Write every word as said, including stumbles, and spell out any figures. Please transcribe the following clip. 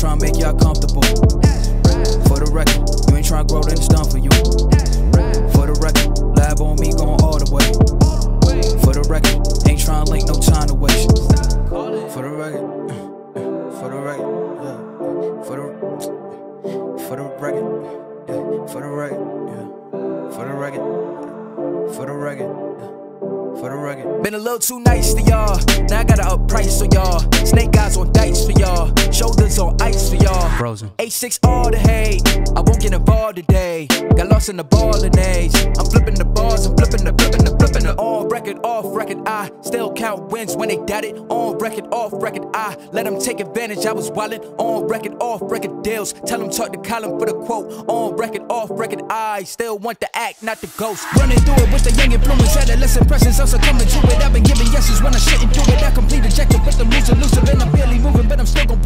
trying to make y'all comfortable. For the record, you ain't trying to grow, then it's done for you. For the record, lab on me going all the way. For the record, ain't trying to link, no time to waste. For the record, for the record, yeah. For the, for the record, yeah. For the record, yeah. For the record, for the record, yeah. For the record. Been a little too nice to y'all. Now I gotta up price for y'all. Snake eyes on dice for y'all. Shoulders on ice for y'all. Frozen. A six all the hate. I won't get involved today. Got lost in the ball and age. I'm flipping the bars. I'm flipping the flipping the flipping the on record, off record. I still count wins when they doubt it. On record, off record. I let them take advantage. I was wildin'. On record, off record deals. Tell them talk to Colin for the quote. On record, off record. I still want the act, not the ghost. Running through it with the young influence. Adolescent presence. I'm succumbing to it. I've been giving yeses when I shouldn't do it. I complete ejected with them losing, losing, and I'm barely moving, but I'm still gon'